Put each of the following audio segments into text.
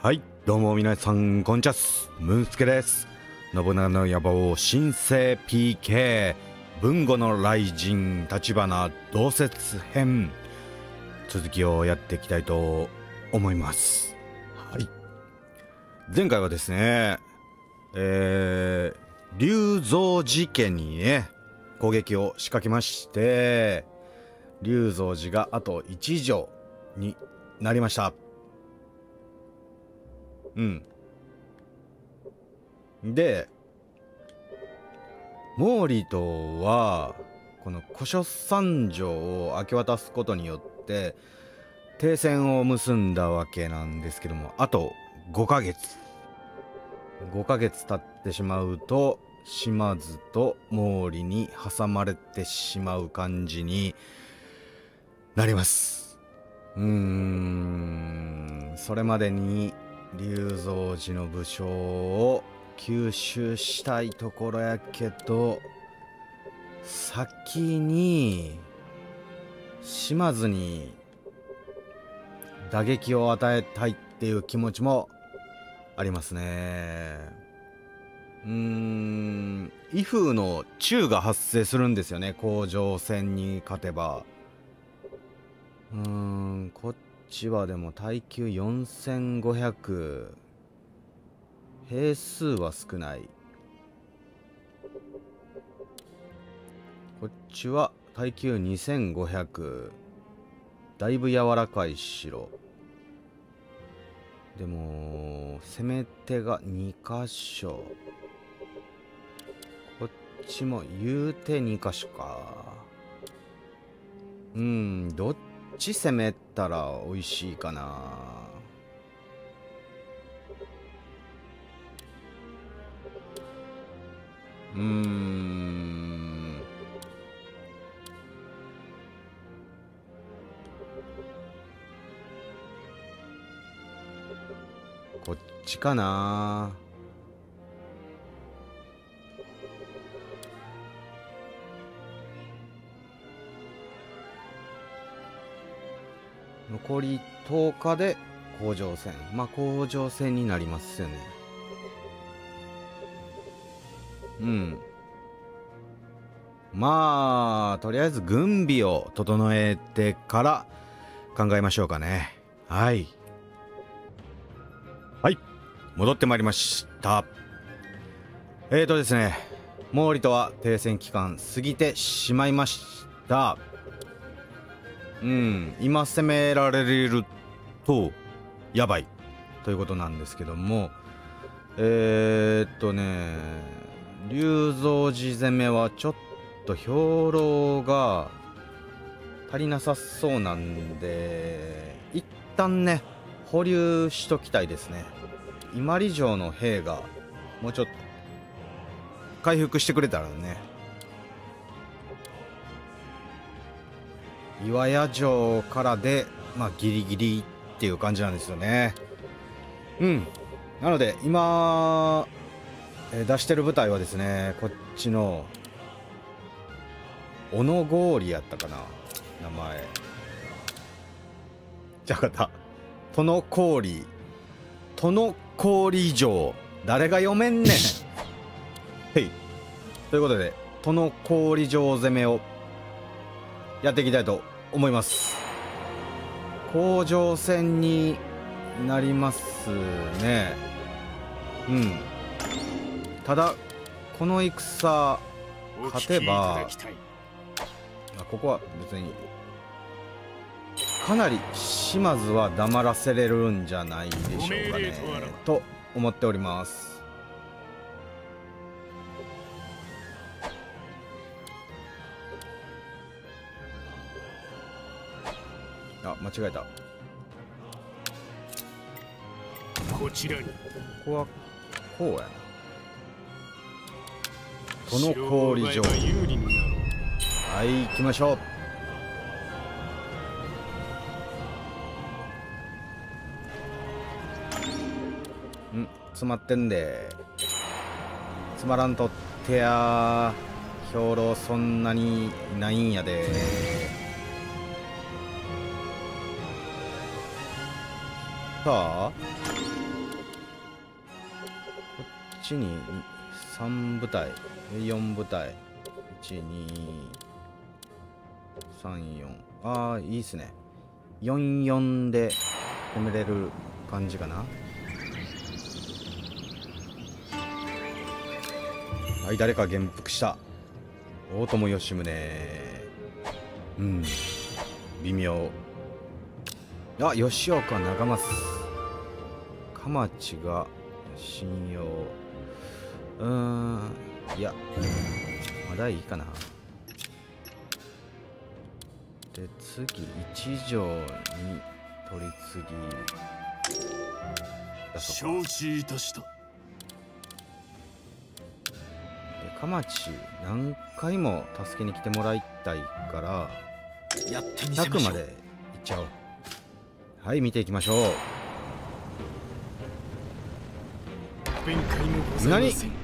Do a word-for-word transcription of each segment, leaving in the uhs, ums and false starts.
はい、どうも皆さん、こんにちは。ムースケです。信長の野望新生 ピーケー 文語の雷神立花同説編、続きをやっていきたいと思います。はい、前回はですね、えー、龍蔵寺家にね攻撃を仕掛けまして、龍蔵寺があといち条になりました。うん。で、毛利とはこの古書三条を明け渡すことによって停戦を結んだわけなんですけども、あとごかげつごかげつ経ってしまうと島津と毛利に挟まれてしまう感じになります。うーん、それまでに龍蔵寺の武将を吸収したいところやけど、先に島津に打撃を与えたいっていう気持ちもありますね。うーん、威風の中が発生するんですよね、甲状戦に勝てば。うーん、こっちはでも耐久よんせんごひゃく、兵数は少ない。こっちは耐久にせんごひゃく、だいぶ柔らかい城でも攻め手がにかしょ、こっちも言うてにかしょか。うん、どっち攻めたら美味しいかな。うーん、こっちかな。残りとおかで甲状腺、まあ甲状腺になりますよね。うん、まあとりあえず軍備を整えてから考えましょうかね。はいはい、戻ってまいりました。えーとですね毛利とは停戦期間過ぎてしまいました。うん、今攻められるとやばいということなんですけども、えーっとね龍蔵寺攻めはちょっと兵糧が足りなさそうなんで、一旦ね保留しときたいですね。伊万里城の兵がもうちょっと回復してくれたらね、岩屋城からでまあギリギリっていう感じなんですよね。うん、なので今え出してる部隊はですね、こっちの小野郡やったかな名前じゃあかった殿郡殿郡城、誰が読めんねんへい、ということで殿郡城攻めをやっていきたいと思います。甲状腺になりますね。うん、ただこの戦勝てば、ここは別にかなり島津は黙らせれるんじゃないでしょうかねと思っております。あ、間違えた。 こちらに。 ここはこうやな。この郡城、はい、行きましょう。ん、詰まってんでつまらんとってや。兵糧そんなにないんやで。さあちにさん部隊よん部隊いちにさんよん、ああいいっすね。よんよんで攻めれる感じかな。はい、誰か元服した。大友義宗。うん、微妙。あ、吉岡長政。鎌地が信用。うーん、いやまだいいかな。で次一条に取り次ぎ承知いたした。で鎌地何回も助けに来てもらいたいからやってみせましょう。 ひゃくまでいっちゃおう。はい、見ていきましょう。 弁解もございません。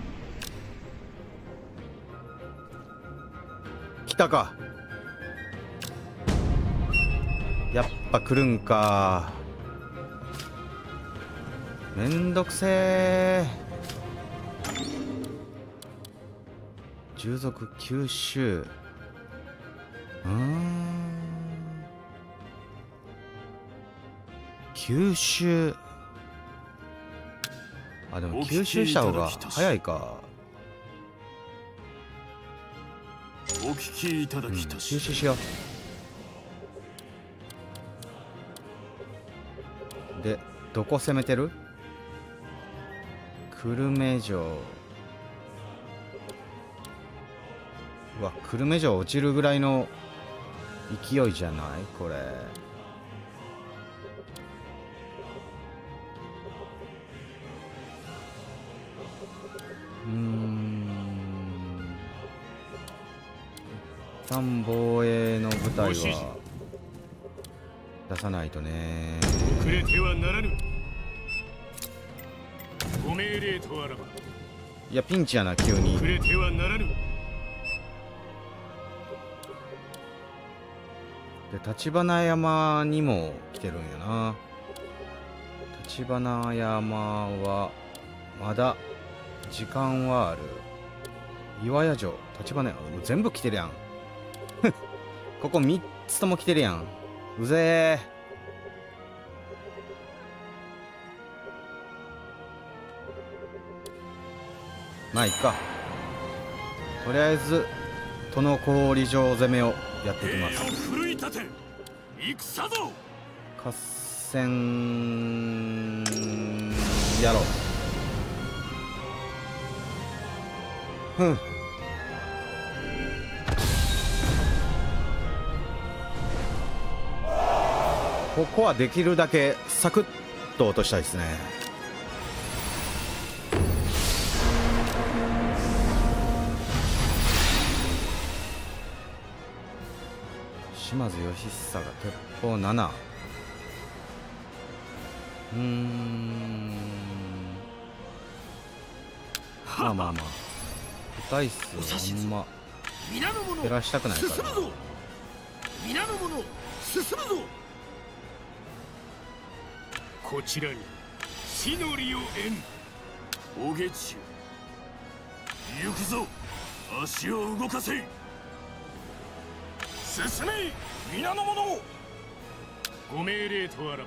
来たか。やっぱ来るんか。めんどくせえ。従属九州。うーん、九州。あ、でも吸収した方が早いか。 お聞きいただきたし、 うん、吸収しよう。でどこ攻めてる？久留米城。うわ、久留米城落ちるぐらいの勢いじゃないこれ。うーん、一旦防衛の部隊は出さないとね。 遅れてはならぬ。ご命令とあらば。 いやピンチやな急に。 遅れてはならぬ。 で橘山にも来てるんやな。橘山はまだ時間はある。岩屋城、橘山、全部来てるやん。ここみっつとも来てるやん。うぜえ。まあいっか。とりあえず殿郡城攻めをやってきます。 奮い立て、戦ぞ。 合戦やろう。ふん。ここはできるだけサクッと落としたいですね。島津義久が鉄砲なな。うーん、まあまあまあ個体数あんま減らしたくないからな。 皆の者進むぞ。こちらに死の利を得ん。お下中行くぞ。足を動かせ。進め皆の者。ご命令とあらば。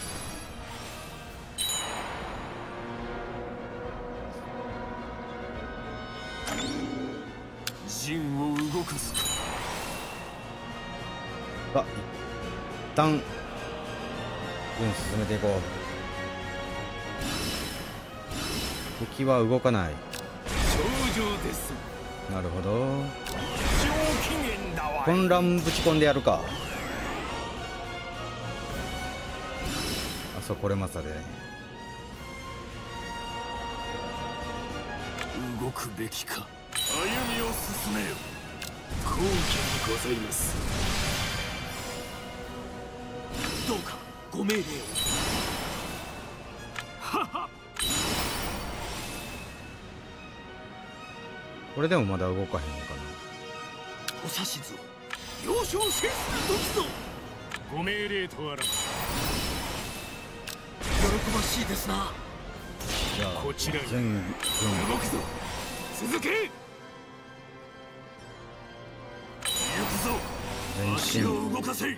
陣を動かす。 あ、一旦軍進めていこう。敵は動かない。 頂上です。 なるほど。 上機嫌だわい。 混乱ぶち込んでやるか。あそこれまさで動くべきか。歩みを進めよ。皇居にございます。どうかご命令を。はは。 これでもまだ動かへんかな。 お指図を。要所を制する時ぞ。ご命令とあらば。喜ばしいですな。 じゃあこちらに全動くぞ。続け。行くぞ。足を動かせ。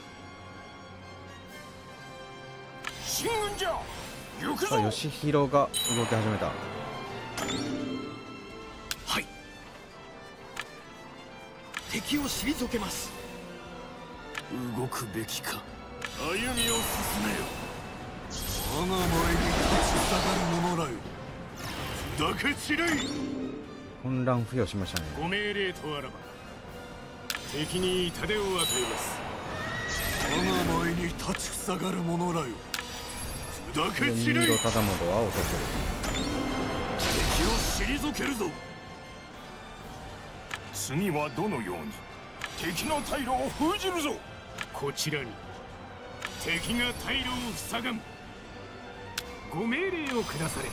進軍じゃ。行くぞ。 義弘が動き始めた。 はい。敵を退けます。動くべきか。歩みを進めよ。我が前に立ち下がる者らよ。砕け散れ。 混乱付与しましたね。 ご命令とあらば敵に痛手を与えます。我が前に立ちふさがる者らよ。砕け散れ。 新色忠元は落とせる。敵を退けるぞ。次はどのように敵の退路を封じるぞ。こちらに敵が退路を塞がん。ご命令をくだされ。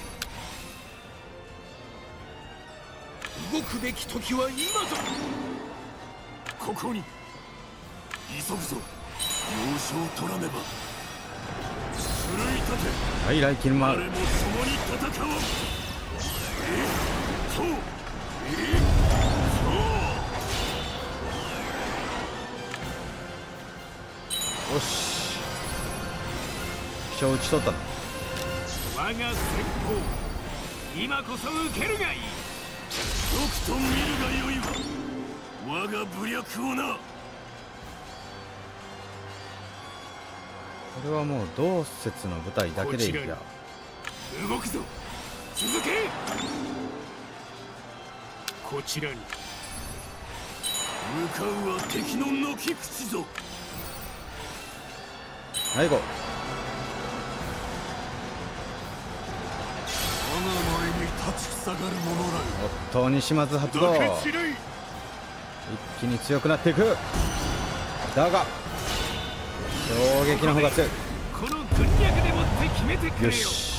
動くべき時は今ぞ。ここに急ぐぞ。要所を取らねば。奮い立て。 はい、来キルマール。 誰も共に戦おう。えっそうえっよし、飛車打ち取ったの。 我が先鋒、今こそ受けるがいい。よくと見るがよいわ。我が武略をな。 これはもう同説の舞台だけでいいや。 動くぞ。続け。こちらに向かうは敵の軒口ぞ。 はい、行こう。 我が前に立ちふさがる者らよ。 おっと、西松発動。一気に強くなっていく。だが衝撃の方が強い。 この軍略でもって決めてくれよ。 よし、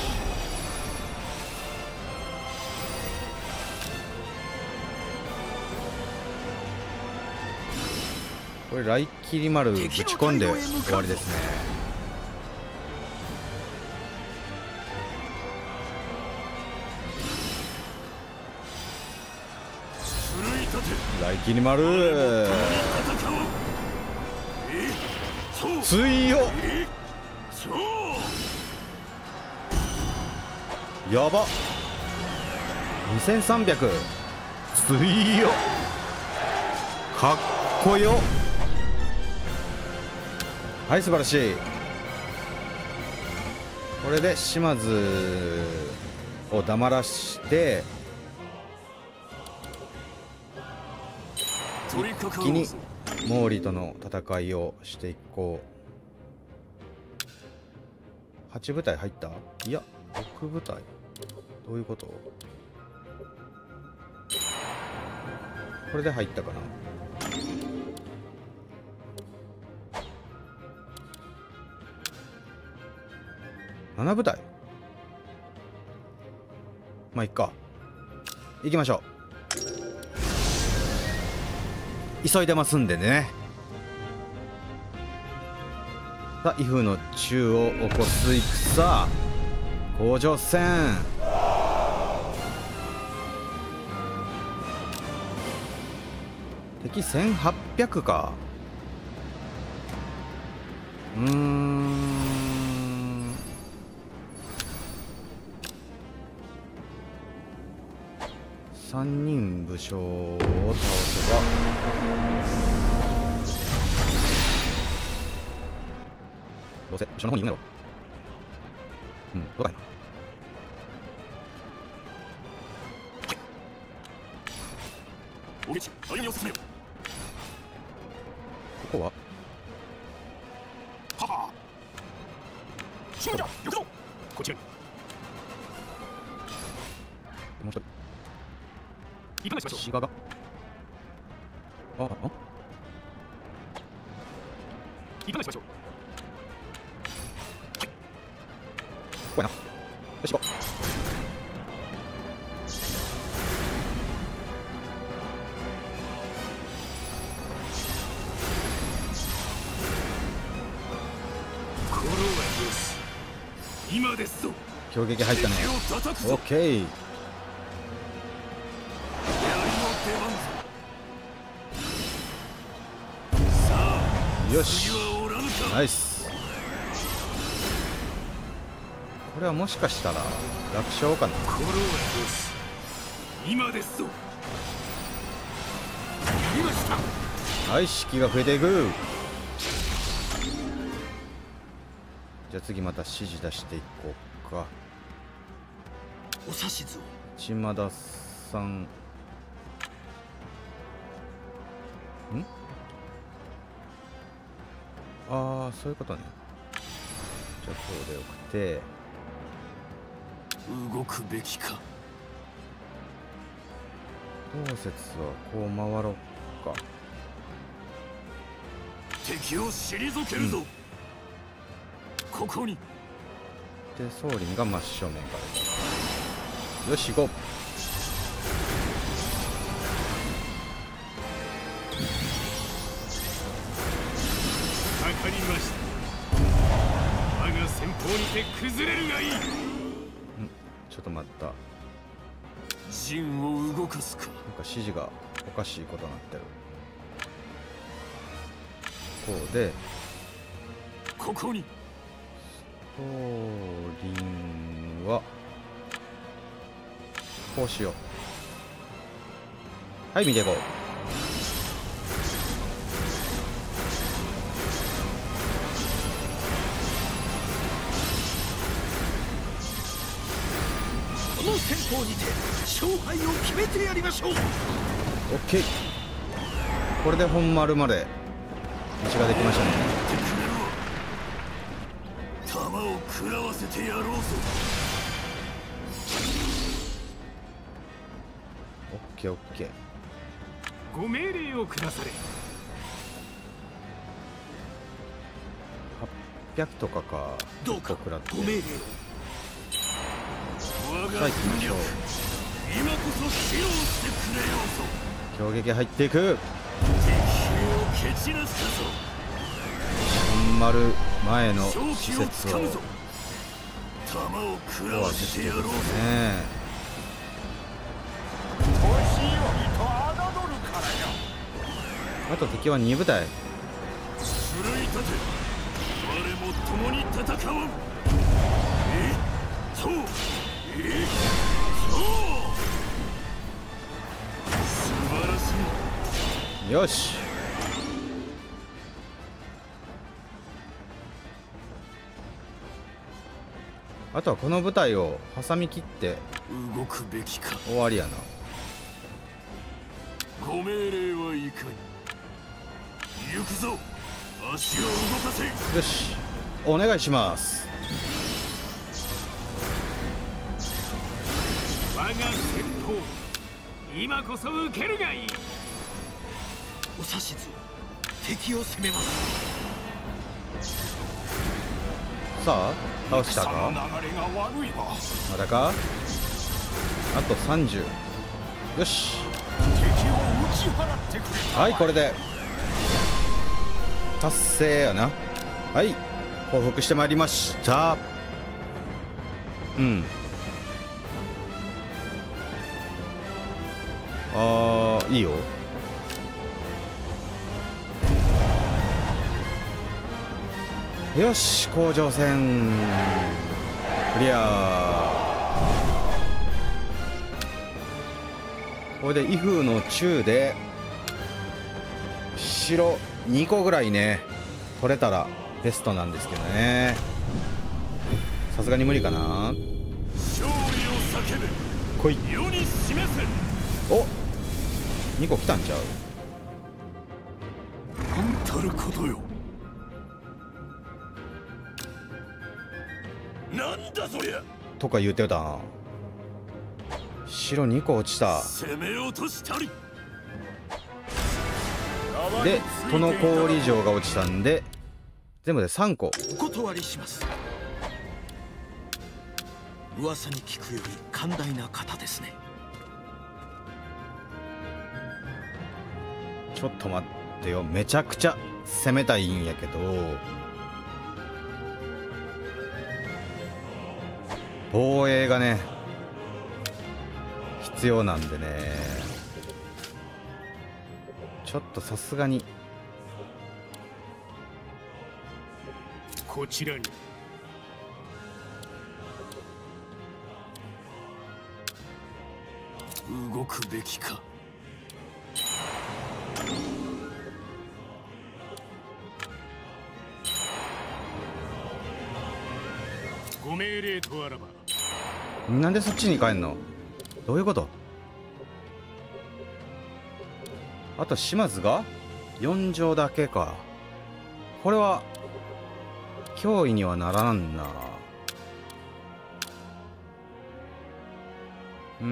これ雷切丸ぶち込んで終わりですね。雷切丸強っ。やばにせんさんびゃく。強っ。かっこよ。はい、素晴らしい。これで島津を黙らして一気に毛利との戦いをしていこう。はち部隊入った？いやろく部隊。どういうこと？これで入ったかな。なな部隊。まあいっか、行きましょう。急いでますんでね。さあ、威風の宙を起こす戦、甲状戦。敵せんはっぴゃくか。うーん、さんにん武将を倒せばどうせ武将の方に行くんだろう。うん、どうかな。 おげち、歩みを進めよ。 ここははは進軍じゃ、行くぞ。こちらにもう一人いかがしましょう。 志賀がああいかがしましょう。はい、 ここやな。よし行ここのはよし、今ですぞ。 う。強撃入ったね。 敵を叩くぞ。 オッケー。 よし、ナイス。これはもしかしたら楽勝かな。 今ですぞ。やりました。 はい、式が増えていく。じゃあ次また指示出していこうか。 お指図を。 島田さんん、ああそういうことね。じゃあこうでよくて、 動くべきか。 同説はこう回ろうか。 敵を退けるぞ、うん、ここに。 でソーリンが真正面から。よし行こう。 かかりました。我が先方にて崩れるがいい。ん、 ちょっと待った。 陣を動かすか。 なんか指示がおかしいことになってる。こうでここに。 ソーリンはこうしよう。はい、見ていこう。 この戦法にて勝敗を決めてやりましょう。 オッケー。これで本丸まで道ができましたね。 弾を食らわせてやろうぞ。 オッケーオッケー。 ご命令をくだされ。 はっぴゃくとかか。 どうか食らってご命令を。 さあ行きましょう。 今こそ披露してくれようぞ。 強撃入っていく。 敵兵を蹴散らしたぞ。 本丸前の施設を弾を食らわせてやろうぜ。 あと敵はに部隊。 奮い立て、我も共に戦おう。えっとえっと素晴らしい。 よし。あとはこの部隊を挟み切って動くべきか。 終わりやな。 ご命令はいかに。行くぞ。足を動かせ。 よし、お願いします。 我が先鋒、今こそ受けるがいい。お指図、敵を攻めます。 さあ倒したか。まだか。あとさんじゅう。よし。はい、これで達成やな。はい、降伏してまいりました。うん、あーいいよ。よし、甲状腺クリア。これで威風の中で白にこぐらいね取れたらベストなんですけどね。さすがに無理かな。 勝利を叫べ。 来い。 世に示せ。 お、にこ来たんちゃう。 なんたることよ。なんだそりゃ。 とか言うてたな。白にこ落ちた。 攻めようとしたり。 で殿氷城が落ちたんで全部でさんこ。 お断りします。噂に聞くより寛大な方ですね。 ちょっと待ってよ、めちゃくちゃ攻めたいんやけど防衛がね必要なんでね、ちょっとさすがにこちらに。動くべきか。ご命令とあらば。 なんでそっちに帰んの？どういうこと？あと島津がよん条だけか。これは脅威にはならんな。うー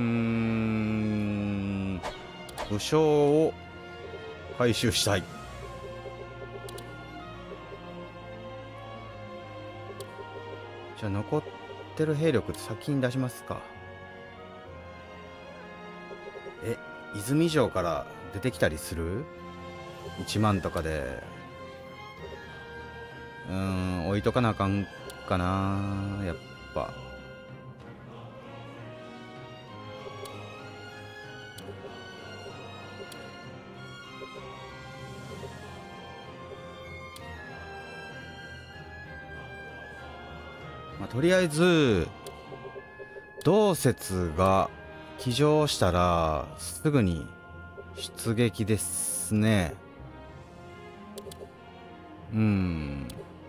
ん、武将を回収したい。じゃあ残ってる兵力先に出しますか。え、泉城から出てきたりする？いちまんとかで。うーん、置いとかなあかんかな、やっぱ。まあ、とりあえず同説が騎乗したらすぐに出撃ですね。うん、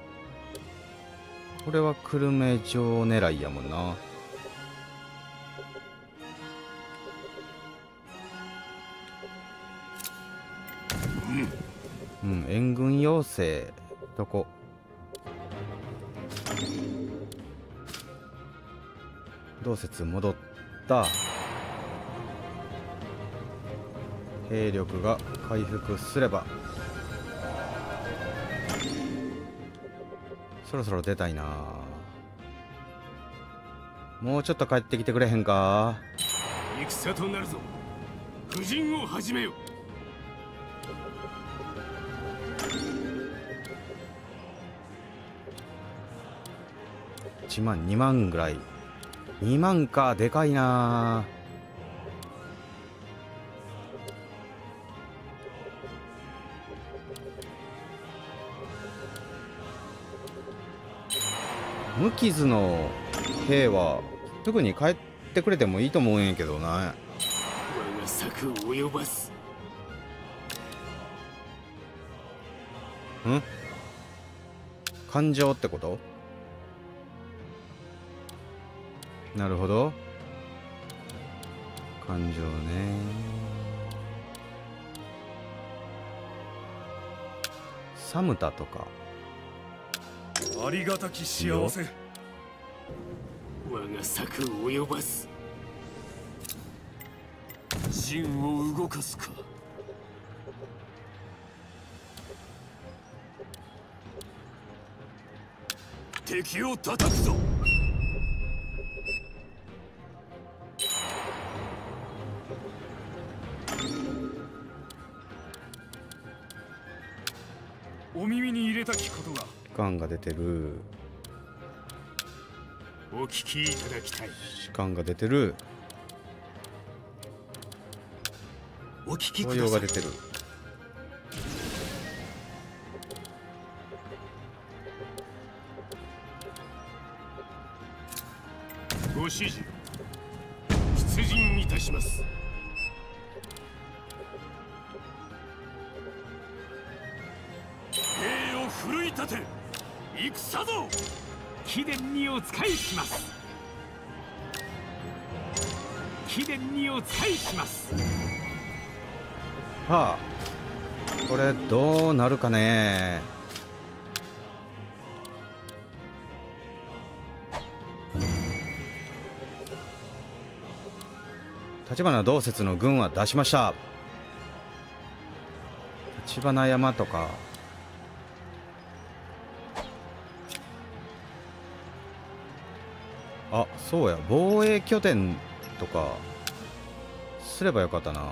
これは久留米城狙いやもんな。うん、援軍要請どこ？同説戻った。兵力が回復すればそろそろ出たいな。もうちょっと帰ってきてくれへんか。 戦となるぞ。布陣を始めよ。 いちまんにまんぐらい。にまんか、でかいな。無傷の兵はすぐに帰ってくれてもいいと思うんやけどな。 我が策を及ばす。 ん？感情ってこと？なるほど。感情ね。寒田とか。 ありがたき幸せ。我が策を及ばす。陣を動かすか。敵を叩くぞ。お耳に入れたきことが。 士官が出てる。 お聞きいただきたい。 士官が出てる。 お聞きく東ださい。 洋が出てる。 ご指示出陣いたします。兵を奮い立て戦ぞ。貴殿にお仕えします。貴殿にお仕えします。 はあ、これどうなるかね。立花同説の軍は出しました。立花山とか。あ、そうや、防衛拠点とかすればよかったな。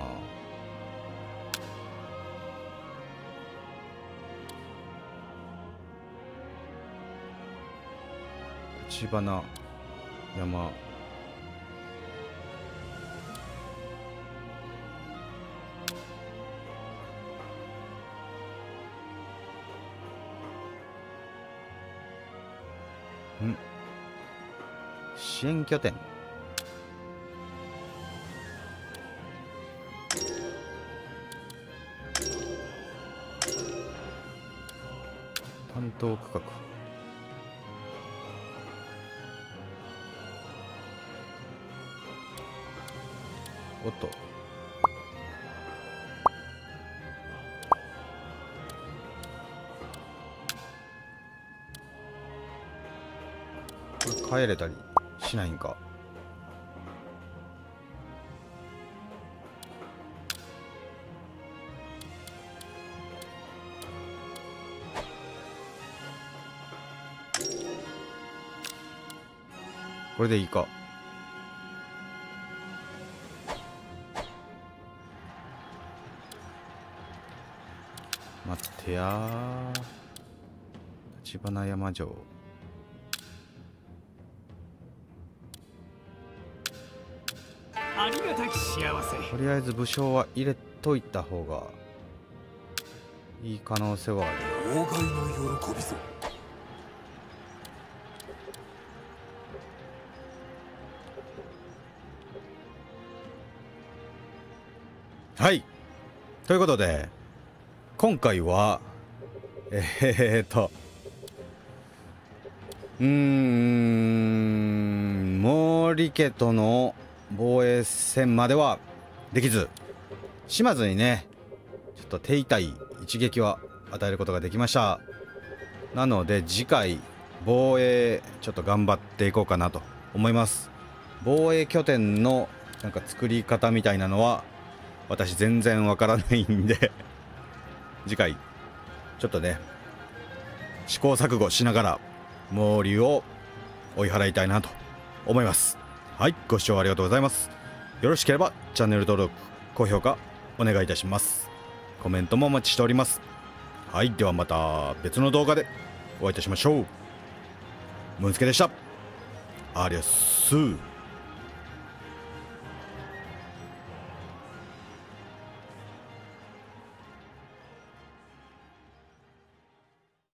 立花山。 ん支援拠点。担当区画。おっと、これ帰れたりしないんか。これでいいか。待ってやー。立花山城。 ありがたき幸せ。 とりあえず武将は入れといた方がいい可能性はある。 妨害の喜びぞ。 はい、ということで今回はえー、っとうーん毛利家との防衛戦まではできず、島津にねちょっと手痛い一撃は与えることができました。なので次回防衛ちょっと頑張っていこうかなと思います。防衛拠点のなんか作り方みたいなのは私全然わからないんで次回ちょっとね試行錯誤しながら毛利を追い払いたいなと思います。はい、ご視聴ありがとうございます。よろしければチャンネル登録高評価お願いいたします。コメントもお待ちしております。はい、ではまた別の動画でお会いいたしましょう。ムンスケでした。ありゃっすー。